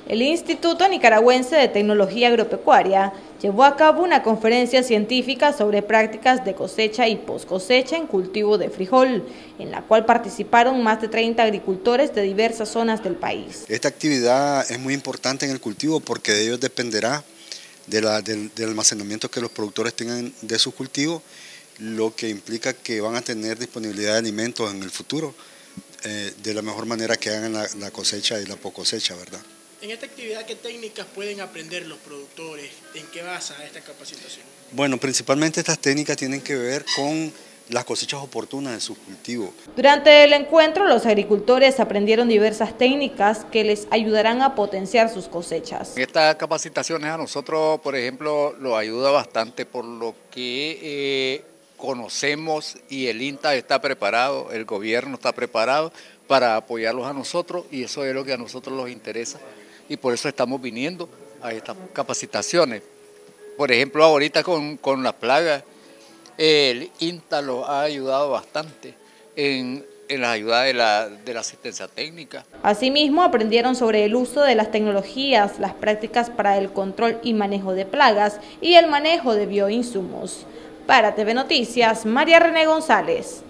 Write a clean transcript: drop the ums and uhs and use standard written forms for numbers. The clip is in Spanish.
El Instituto Nicaragüense de Tecnología Agropecuaria llevó a cabo una conferencia científica sobre prácticas de cosecha y poscosecha en cultivo de frijol, en la cual participaron más de 30 agricultores de diversas zonas del país. Esta actividad es muy importante en el cultivo porque de ellos dependerá del almacenamiento que los productores tengan de sus cultivos, lo que implica que van a tener disponibilidad de alimentos en el futuro de la mejor manera que hagan la cosecha y la poscosecha, ¿verdad? En esta actividad, ¿qué técnicas pueden aprender los productores? ¿En qué basa esta capacitación? Bueno, principalmente estas técnicas tienen que ver con las cosechas oportunas de sus cultivos. Durante el encuentro, los agricultores aprendieron diversas técnicas que les ayudarán a potenciar sus cosechas. Estas capacitaciones a nosotros, por ejemplo, nos ayuda bastante por lo que conocemos y el INTA está preparado, el gobierno está preparado para apoyarlos a nosotros y eso es lo que a nosotros nos interesa y por eso estamos viniendo a estas capacitaciones. Por ejemplo, ahorita con la plaga, el INTA los ha ayudado bastante en la ayuda de la asistencia técnica. Asimismo, aprendieron sobre el uso de las tecnologías, las prácticas para el control y manejo de plagas y el manejo de bioinsumos. Para TV Noticias, María René González.